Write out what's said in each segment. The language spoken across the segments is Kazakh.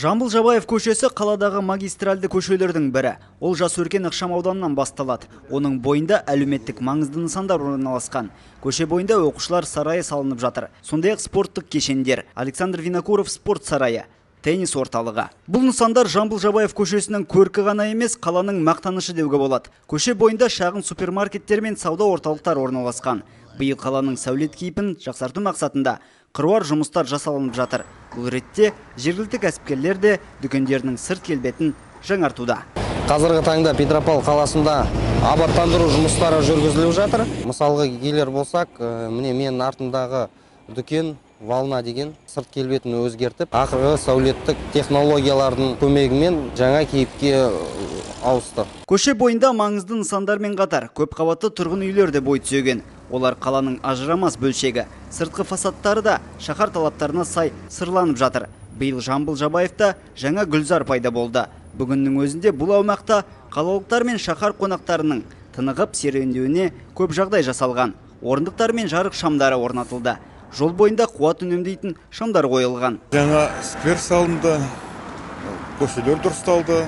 Жамбыл Жабаев көшесі қаладағы магистральды көшелердің бірі. Ол Жас өркен ықшам ауданынан басталады. Оның бойында әлеуметтік маңызды нысандар орналасқан. Көше бойында оқушылар сарайы салынып жатыр. Сондай-ақ спорттық кешендер, Александр Винокуров спорт сарайы, теннис орталығы. Бұл нысандар Жамбыл Жабаев көшесінің көркі ғана емес, қаланың мақтанышы деуге болады. Көше бойында шағын супермаркеттер мен сауда орталықтар орналасқан. Биыл қаланың сәулет кейпін жақсарту мақсатында қыруар жұмыстар жасалынып жатыр. Бұл ретте жергілікті кәсіпкерлер де дүкендерінің сырт келбетін жаңартуда. Қазіргі таңда Петропавл қаласында абаттандыру жұмыстары жүргізіліп жатыр. Мысалға келер болсақ, міне мен артындағы дүкен Волна деген сырт келбетін өзгертіп, ақырғы сәулеттік технологиялардың көмегімен жаңа кейіпке ауысты. Көше бойында маңызды нысандармен қатар көп қабатты тұрғын үйлер де бой түзеген. Олар қаланың ажырамас бөлшегі. Сыртқы фасадтары да шаһар талаптарына сай сырланып жатыр. Биыл Жамбыл Жабаевта жаңа гүлзар пайда болды. Бүгіннің өзінде бұл аумақта қалалықтар мен шаһар қонақтарының тынығып серуендеуіне көп жағдай жасалған. Орындықтар мен жарық шамдары орнатылды. Жол бойында қуат үнемдейтін шамдар қойылған. Жаңа сквер салынды, көшелер дұрысталды.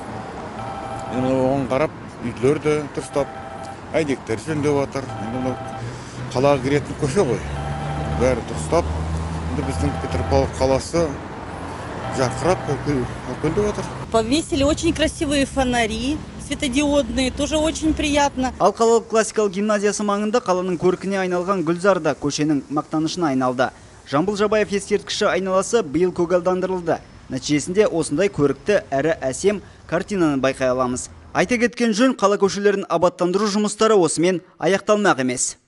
Оған қарап, үйлер де дұрыстап, әйнектер жөндеп жатыр. Қалаға кіретін көше ғой. Бәрі дұрыстап. Біздің Петропавл қаласы жарқырап, өркендеп жатыр. Повесили очень красивые фонари. Светодиодные, тоже очень приятно. Ал қалалық классикалық гимназиясы маңында қаланың көркіне айналған гүлзар да көшенің мақтанышына айналды. Жамбыл Жабаев ескерткіші айналасы биыл көгалдандырылды. Нәтижесінде осындай көрікті әрі әсем картинаны байқай аламыз. Айта кеткен жөн, қала көшелерін абаттандыру жұмыстары осымен аяқталмақ емес.